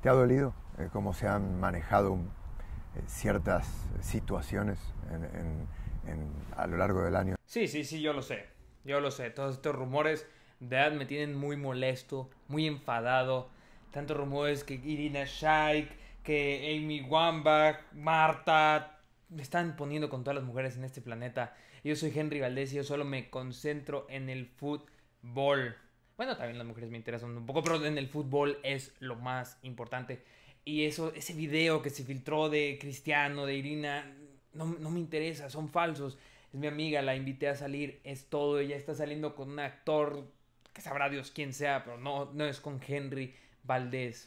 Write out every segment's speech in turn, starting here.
¿Te ha dolido cómo se han manejado ciertas situaciones a lo largo del año? Sí, yo lo sé. Yo lo sé. Todos estos rumores de verdad me tienen muy molesto, muy enfadado. Tantos rumores que Irina Shayk, que Amy Wambach, Marta, me están poniendo con todas las mujeres en este planeta. Yo soy Henry Valdés y yo solo me concentro en el fútbol. Bueno, también las mujeres me interesan un poco, pero en el fútbol es lo más importante. Y ese video que se filtró de Cristiano, de Irina, no me interesa, son falsos. Es mi amiga, la invité a salir, es todo. Ella está saliendo con un actor que sabrá Dios quién sea, pero no es con Henry Valdés.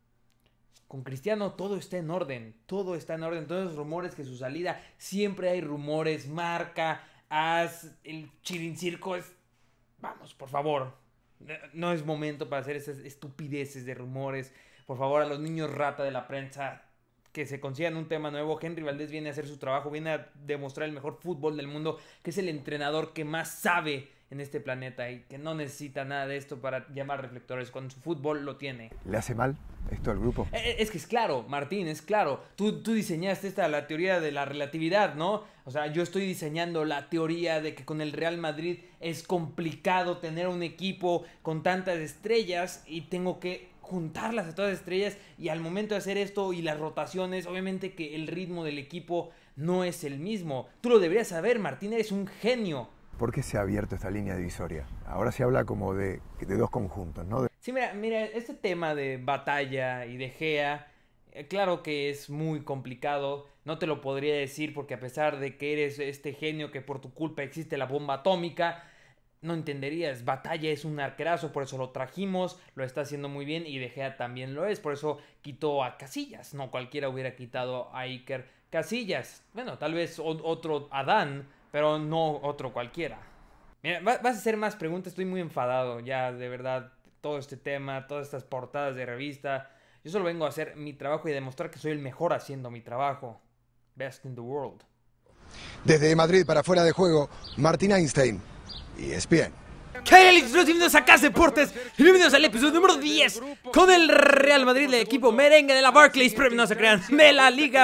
Con Cristiano todo está en orden, todo está en orden. Todos los rumores que su salida, siempre hay rumores. Marca, As, el Chirincirco es... Vamos, por favor, no es momento para hacer esas estupideces de rumores. Por favor, a los niños rata de la prensa, que se consigan un tema nuevo. Henry Valdés viene a hacer su trabajo, viene a demostrar el mejor fútbol del mundo, que es el entrenador que más sabe en este planeta y que no necesita nada de esto para llamar reflectores. Con su fútbol lo tiene. ¿Le hace mal esto al grupo? Es que es claro, Martín, es claro. Tú diseñaste la teoría de la relatividad, ¿no? O sea, yo estoy diseñando la teoría de que con el Real Madrid es complicado tener un equipo con tantas estrellas y tengo que juntarlas a todas las estrellas, y al momento de hacer esto y las rotaciones, obviamente que el ritmo del equipo no es el mismo. Tú lo deberías saber, Martín, eres un genio. ¿Por qué se ha abierto esta línea divisoria? Ahora se habla como de dos conjuntos, ¿no? Sí, mira, este tema de Batalla y De Gea, claro que es muy complicado. No te lo podría decir porque a pesar de que eres este genio que por tu culpa existe la bomba atómica, no entenderías. Batalla es un arquerazo, por eso lo trajimos, lo está haciendo muy bien, y De Gea también lo es, por eso quitó a Casillas. No cualquiera hubiera quitado a Iker Casillas. Bueno, tal vez otro Adán, pero no otro cualquiera. Mira, vas a hacer más preguntas, estoy muy enfadado ya, de verdad, todo este tema, todas estas portadas de revista. Yo solo vengo a hacer mi trabajo y demostrar que soy el mejor haciendo mi trabajo. Best in the world. Desde Madrid para Fuera de Juego, Martín Einstein, ESPN. ¿Qué hay, Alex? Bienvenidos a Casa Deportes y bienvenidos al episodio número 10 con el Real Madrid, el equipo merengue de la Barclays Premier, no se crean, de la Liga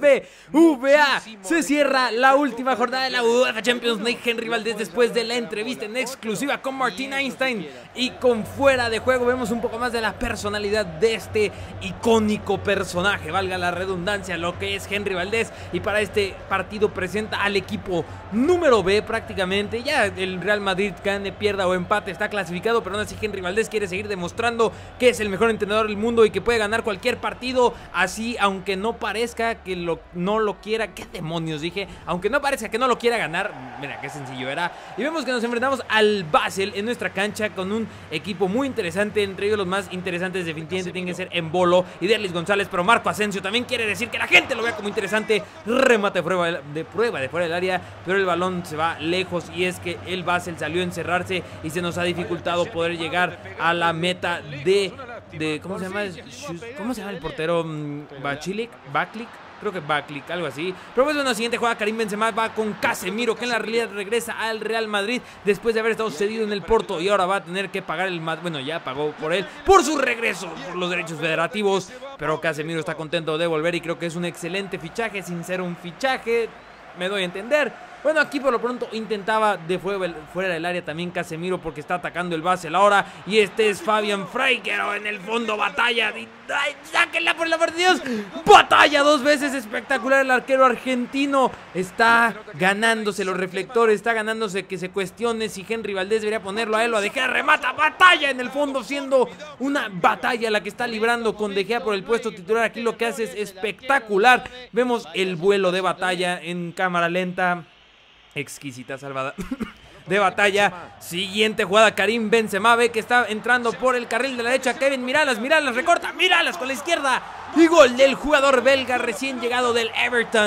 BBVA. Se cierra la última jornada de la UEFA Champions League. Henry Valdés, después de la entrevista en exclusiva con Martín Einstein y con Fuera de Juego, vemos un poco más de la personalidad de este icónico personaje, valga la redundancia, lo que es Henry Valdés. Y para este partido presenta al equipo número B prácticamente. Ya el Real Madrid, gane, pierda o empate, está clasificado, pero aún así Henry Valdés quiere seguir demostrando que es el mejor entrenador del mundo y que puede ganar cualquier partido, así aunque no parezca que no lo quiera. ¿Qué demonios dije? Aunque no parezca que no lo quiera ganar. Mira qué sencillo era. Y vemos que nos enfrentamos al Basel en nuestra cancha con un equipo muy interesante. Entre ellos los más interesantes definitivamente tienen que ser Embolo y Derlis González, pero Marco Asensio también quiere decir que la gente lo vea como interesante. Remate de prueba de fuera del área, pero el balón se va lejos, y es que el Basel salió a encerrarse y se nos ha dificultado poder llegar a la meta de ¿cómo se llama? ¿Cómo se llama el portero? Baclick, creo que Baclick, algo así. Pero pues bueno, siguiente jugada, Karim Benzema va con Casemiro, que en la realidad regresa al Real Madrid después de haber estado cedido en el Porto, y ahora va a tener que pagar bueno, ya pagó por él, por su regreso, por los derechos federativos. Pero Casemiro está contento de volver y creo que es un excelente fichaje, sin ser un fichaje, me doy a entender. Bueno, aquí por lo pronto intentaba de fuera del área también Casemiro, porque está atacando el Basel ahora. Y este es Fabian Freikero en el fondo, Batalla. ¡Ay, sáquenla por el amor de Dios! Batalla dos veces, espectacular el arquero argentino. Está ganándose los reflectores, está ganándose que se cuestione si Henry Valdés debería ponerlo a él o a De Gea. Remata, Batalla en el fondo, siendo una batalla la que está librando con De Gea por el puesto titular. Aquí lo que hace es espectacular. Vemos el vuelo de Batalla en cámara lenta. Exquisita salvada de Batalla. Siguiente jugada, Karim Benzema ve que está entrando por el carril de la derecha. Kevin Miralas, recorta, Miralas con la izquierda. Y gol del jugador belga recién llegado del Everton.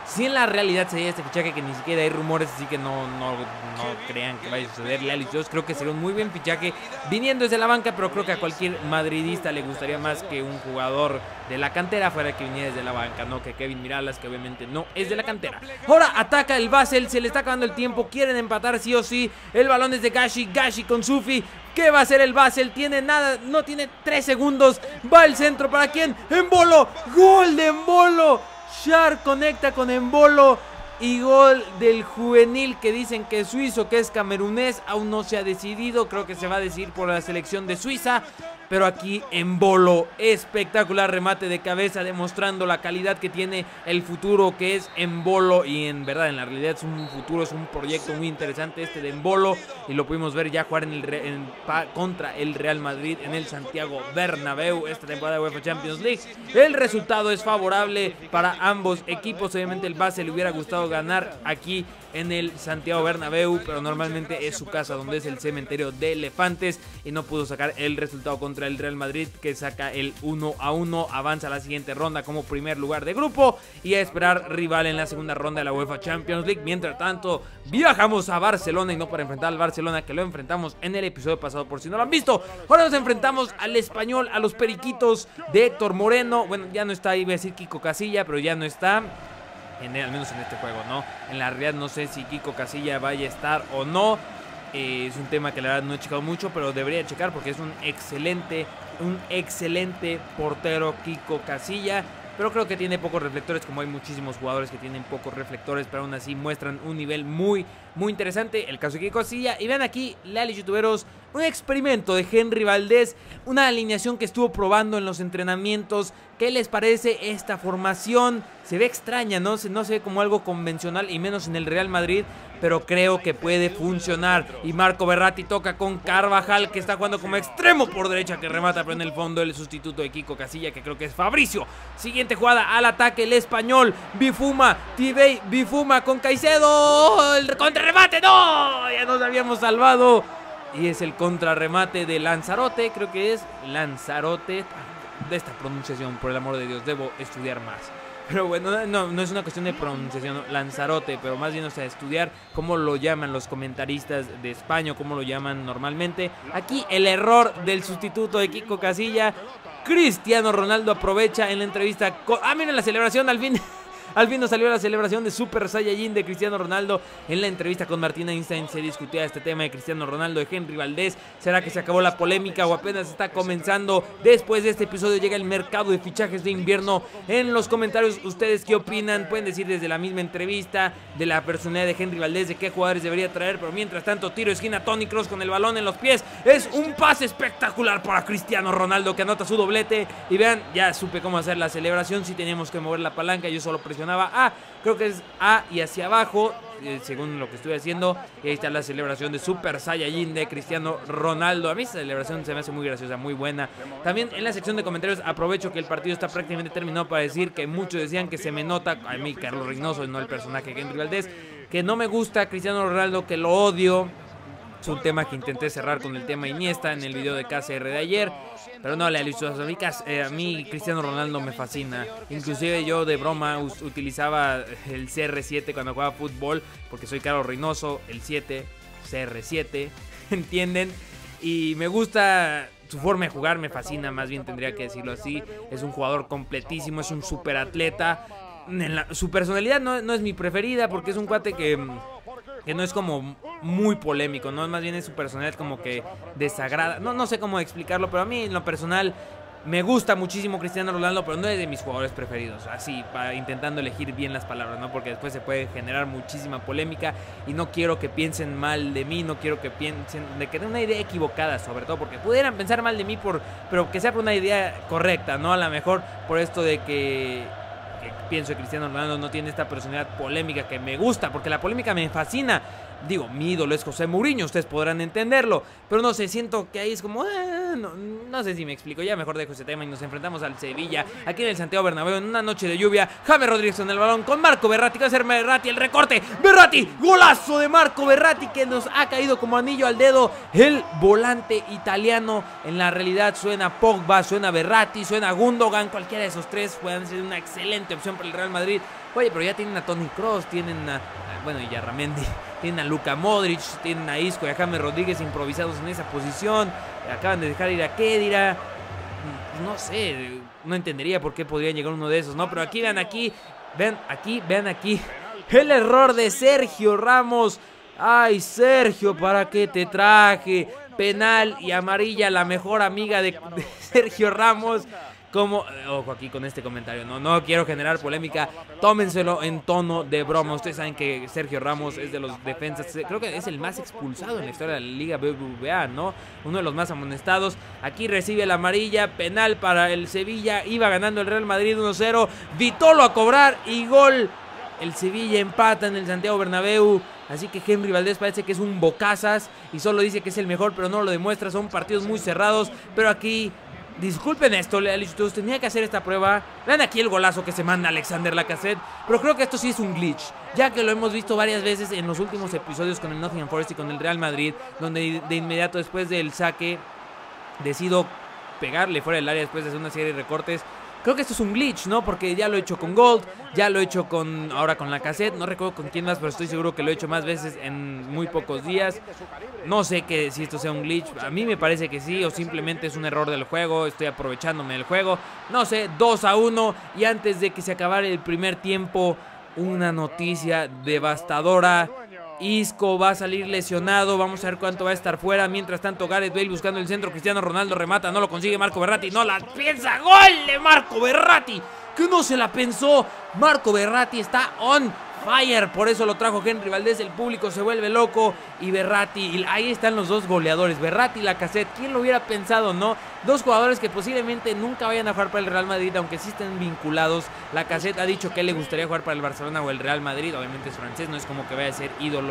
Si en la realidad sería este fichaje, que ni siquiera hay rumores, así que no crean que vaya a suceder. Leal Jones creo que sería un muy buen fichaje viniendo desde la banca, pero creo que a cualquier madridista le gustaría más que un jugador de la cantera fuera que viniera desde la banca, no que Kevin Mirallas, que obviamente no es de la cantera. Ahora ataca el Basel, se le está acabando el tiempo, quieren empatar sí o sí. El balón es de Gashi con Sufi. ¿Qué va a hacer el Basel? Tiene nada, no tiene 3 segundos. Va el centro, ¿para quién? Embolo, gol de Embolo. Schär conecta con Embolo y gol del juvenil, que dicen que es suizo, que es camerunés. Aún no se ha decidido, creo que se va a decidir por la selección de Suiza. Pero aquí Embolo, espectacular remate de cabeza, demostrando la calidad que tiene el futuro que es Embolo. Y en verdad, en la realidad es un futuro, es un proyecto muy interesante este de Embolo. Y lo pudimos ver ya jugar contra el Real Madrid en el Santiago Bernabéu esta temporada de UEFA Champions League. El resultado es favorable para ambos equipos. Obviamente el Basel le hubiera gustado ganar aquí en el Santiago Bernabéu, pero normalmente es su casa, donde es el cementerio de elefantes, y no pudo sacar el resultado contra el Real Madrid, que saca el 1-1, avanza a la siguiente ronda como primer lugar de grupo y a esperar rival en la segunda ronda de la UEFA Champions League. Mientras tanto, viajamos a Barcelona, y no para enfrentar al Barcelona, que lo enfrentamos en el episodio pasado por si no lo han visto. Ahora nos enfrentamos al Español, a los Periquitos de Héctor Moreno. Bueno, ya no está ahí, voy a decir Kiko Casilla, pero ya no está. Al menos en este juego, ¿no? En la realidad no sé si Kiko Casilla vaya a estar o no. Es un tema que la verdad no he checado mucho, pero debería checar porque es un excelente portero Kiko Casilla. Pero creo que tiene pocos reflectores, como hay muchísimos jugadores que tienen pocos reflectores, pero aún así muestran un nivel muy interesante. El caso de Kiko Casilla. Y vean aquí, leales youtuberos, un experimento de Henry Valdés, una alineación que estuvo probando en los entrenamientos. ¿Qué les parece esta formación? Se ve extraña, ¿no? No se ve como algo convencional, y menos en el Real Madrid, pero creo que puede funcionar. Y Marco Verratti toca con Carvajal, que está jugando como extremo por derecha, que remata, pero en el fondo el sustituto de Kiko Casilla, que creo que es Fabricio. Siguiente jugada, al ataque el Español. Bifuma con Caicedo. El contrarremate, ¡no! Ya nos habíamos salvado. Y es el contrarremate de Lanzarote, creo que es Lanzarote. De esta pronunciación, por el amor de Dios, debo estudiar más. Pero bueno, no es una cuestión de pronunciación, Lanzarote, pero más bien, o sea, estudiar cómo lo llaman los comentaristas de España, cómo lo llaman normalmente. Aquí el error del sustituto de Kiko Casilla. Cristiano Ronaldo aprovecha en la entrevista miren la celebración, al fin nos salió la celebración de Super Saiyajin de Cristiano Ronaldo. En la entrevista con Martina Einstein se discutía este tema de Cristiano Ronaldo, de Henry Valdés. ¿Será que se acabó la polémica o apenas está comenzando? Después de este episodio llega el mercado de fichajes de invierno. En los comentarios, ¿ustedes qué opinan? Pueden decir desde la misma entrevista de la personalidad de Henry Valdés, de qué jugadores debería traer. Pero mientras tanto, tiro de esquina, Toni Kroos con el balón en los pies. Es un pase espectacular para Cristiano Ronaldo, que anota su doblete. Y vean, ya supe cómo hacer la celebración. Si teníamos que mover la palanca, yo solo presionaba A, creo que es A y hacia abajo, según lo que estoy haciendo. Y ahí está la celebración de Super Saiyajin de Cristiano Ronaldo. A mí esta celebración se me hace muy graciosa, muy buena. También en la sección de comentarios aprovecho que el partido está prácticamente terminado para decir que muchos decían que se me nota, a mí Carlos Reynoso, no el personaje Henry Valdés, que no me gusta Cristiano Ronaldo, que lo odio. Es un tema que intenté cerrar con el tema Iniesta en el video de KCR de ayer. Pero no, a mí Cristiano Ronaldo me fascina. Inclusive yo de broma utilizaba el CR7 cuando jugaba fútbol, porque soy Carlos Reynoso, el 7, CR7, ¿entienden? Y me gusta su forma de jugar, me fascina, más bien tendría que decirlo así. Es un jugador completísimo, es un superatleta. Su personalidad no es mi preferida, porque es un cuate que no es como muy polémico, ¿no? Más bien es su personalidad como que desagrada. No sé cómo explicarlo, pero a mí en lo personal me gusta muchísimo Cristiano Ronaldo, pero no es de mis jugadores preferidos. Así, intentando elegir bien las palabras, ¿no? Porque después se puede generar muchísima polémica y no quiero que piensen mal de mí, no quiero que piensen de que tengan una idea equivocada, sobre todo porque pudieran pensar mal de mí, pero que sea por una idea correcta, ¿no? A lo mejor por esto de que pienso que Cristiano Ronaldo no tiene esta personalidad polémica que me gusta, porque la polémica me fascina. Digo, mi ídolo es José Mourinho, ustedes podrán entenderlo, pero no sé, siento que ahí es como No sé si me explico, ya mejor dejo ese tema y nos enfrentamos al Sevilla, aquí en el Santiago Bernabéu, en una noche de lluvia. James Rodríguez en el balón con Marco Verratti, que va a ser Verratti el recorte. Verratti, golazo de Marco Verratti, que nos ha caído como anillo al dedo. El volante italiano, en la realidad suena Pogba, suena Verratti, suena Gundogan. Cualquiera de esos tres pueden ser una excelente opción para el Real Madrid. Oye, pero ya tienen a Toni Kroos, tienen a, bueno, y a Ramendi, tienen a Luka Modric, tienen a Isco y a James Rodríguez improvisados en esa posición. Acaban de dejar ir a Khedira. No sé, no entendería por qué podrían llegar uno de esos, ¿no? Pero aquí, vean aquí. El error de Sergio Ramos. Ay, Sergio, ¿para qué te traje? Penal y amarilla, la mejor amiga de Sergio Ramos. Como, ojo aquí con este comentario, no quiero generar polémica, tómenselo en tono de broma. Ustedes saben que Sergio Ramos es de los defensas, creo que es el más expulsado en la historia de la Liga BBVA, ¿no? Uno de los más amonestados. Aquí recibe la amarilla, penal para el Sevilla, iba ganando el Real Madrid 1-0, Vitolo a cobrar y gol. El Sevilla empata en el Santiago Bernabéu. Así que Henry Valdés parece que es un bocazas y solo dice que es el mejor, pero no lo demuestra. Son partidos muy cerrados, pero aquí... Disculpen esto, ustedes tenía que hacer esta prueba. Vean aquí el golazo que se manda Alexander Lacazette. Pero creo que esto sí es un glitch, ya que lo hemos visto varias veces en los últimos episodios con el Nottingham Forest y con el Real Madrid, donde de inmediato después del saque decido pegarle fuera del área después de hacer una serie de recortes. Creo que esto es un glitch, ¿no? Porque ya lo he hecho con Gold, ya lo he hecho ahora con Lacazette. No recuerdo con quién más, pero estoy seguro que lo he hecho más veces en muy pocos días. No sé si esto sea un glitch. A mí me parece que sí, o simplemente es un error del juego. Estoy aprovechándome del juego. No sé, 2-1. Y antes de que se acabara el primer tiempo, una noticia devastadora. Isco va a salir lesionado, vamos a ver cuánto va a estar fuera. Mientras tanto Gareth Bale buscando el centro, Cristiano Ronaldo remata, no lo consigue Marco Verratti, no la piensa, gol de Marco Verratti, que no se la pensó. Marco Verratti está on fire, por eso lo trajo Henry Valdés, el público se vuelve loco. Y Verratti, y ahí están los dos goleadores, Verratti y Lacazette. ¿Quién lo hubiera pensado, no? Dos jugadores que posiblemente nunca vayan a jugar para el Real Madrid, aunque sí estén vinculados. Lacazette ha dicho que le gustaría jugar para el Barcelona o el Real Madrid. Obviamente es francés, no es como que vaya a ser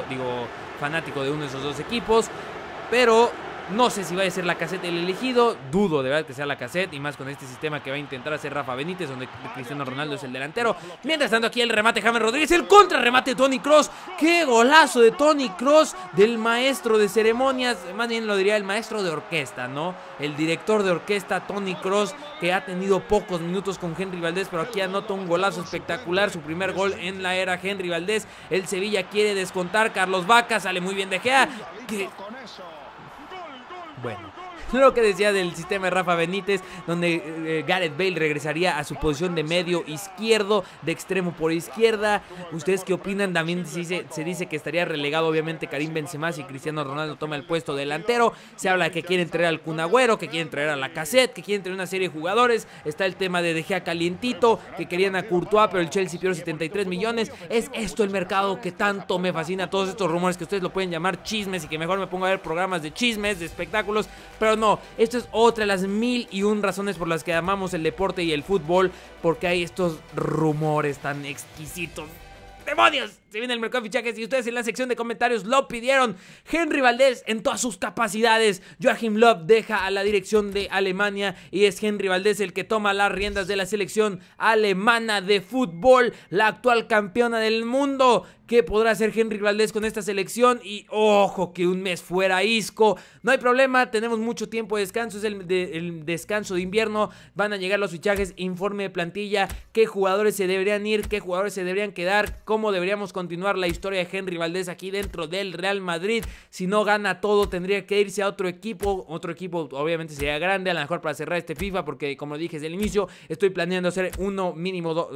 fanático de uno de esos dos equipos. Pero no sé si va a ser Lacazette el elegido. Dudo de verdad que sea Lacazette, y más con este sistema que va a intentar hacer Rafa Benítez, donde Cristiano Ronaldo es el delantero. Mientras tanto aquí el remate James Rodríguez, el contrarremate de Toni Kroos. ¡Qué golazo de Toni Kroos! Del maestro de ceremonias, más bien lo diría el maestro de orquesta, ¿no? El director de orquesta Toni Kroos, que ha tenido pocos minutos con Henry Valdés, pero aquí anota un golazo espectacular, su primer gol en la era Henry Valdés. El Sevilla quiere descontar, Carlos Vaca, sale muy bien De Gea. Bueno, lo que decía del sistema de Rafa Benítez, donde Gareth Bale regresaría a su posición de medio izquierdo, de extremo por izquierda. ¿Ustedes qué opinan? También se dice que estaría relegado obviamente Karim Benzema si Cristiano Ronaldo toma el puesto delantero. Se habla de que quieren traer al Kun Agüero, que quieren traer a Lacazette, que quieren traer una serie de jugadores. Está el tema de Gea calientito, que querían a Courtois, pero el Chelsea pidió 73 millones. ¿Es esto el mercado que tanto me fascina? Todos estos rumores que ustedes lo pueden llamar chismes, y que mejor me pongo a ver programas de chismes, de espectáculos, pero no. Esto es otra de las 1001 razones por las que amamos el deporte y el fútbol, porque hay estos rumores tan exquisitos. ¡Demonios! Se viene el mercado de fichajes y ustedes en la sección de comentarios lo pidieron. Henry Valdés en todas sus capacidades. Joachim Löw deja a la dirección de Alemania y es Henry Valdés el que toma las riendas de la selección alemana de fútbol, la actual campeona del mundo. ¿Qué podrá hacer Henry Valdés con esta selección? Y ojo, que un mes fuera Isco. No hay problema, tenemos mucho tiempo de descanso. Es el descanso de invierno. Van a llegar los fichajes, informe de plantilla, qué jugadores se deberían ir, qué jugadores se deberían quedar, cómo deberíamos continuar la historia de Henry Valdés aquí dentro del Real Madrid. Si no gana todo, tendría que irse a otro equipo. Otro equipo obviamente sería grande, a lo mejor para cerrar este FIFA, porque como dije desde el inicio, estoy planeando hacer mínimo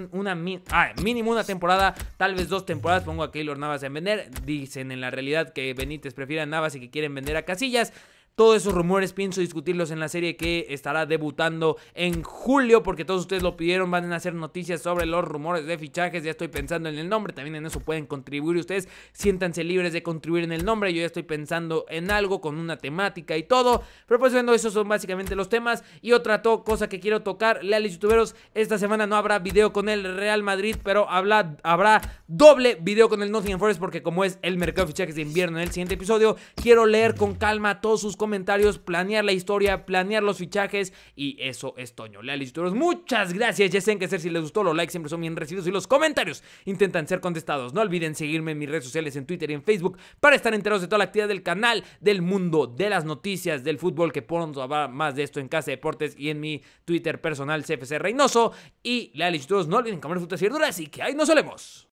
una temporada, tal vez 2 temporadas. Pongo a Keylor Navas en vender. Dicen en la realidad que Benítez prefiere a Navas y que quieren vender a Casillas. Todos esos rumores pienso discutirlos en la serie que estará debutando en julio, porque todos ustedes lo pidieron. Van a hacer noticias sobre los rumores de fichajes. Ya estoy pensando en el nombre, también en eso pueden contribuir ustedes. Siéntanse libres de contribuir en el nombre. Yo ya estoy pensando en algo con una temática y todo. Pero pues bueno, esos son básicamente los temas. Y otra cosa que quiero tocar, leales youtuberos, esta semana no habrá video con el Real Madrid, pero habrá doble video con el Nottingham Forest, porque como es el mercado de fichajes de invierno en el siguiente episodio, quiero leer con calma todos sus comentarios, planear la historia, planear los fichajes, y eso es Toño. Leales youtuberos, muchas gracias. Ya saben qué hacer si les gustó, los likes siempre son bien recibidos y los comentarios intentan ser contestados. No olviden seguirme en mis redes sociales, en Twitter y en Facebook, para estar enterados de toda la actividad del canal, del mundo, de las noticias, del fútbol, que pronto habrá más de esto en Casa Deportes y en mi Twitter personal, CFC Reynoso. Y leales youtuberos, no olviden comer frutas y verduras, y que ahí nos solemos.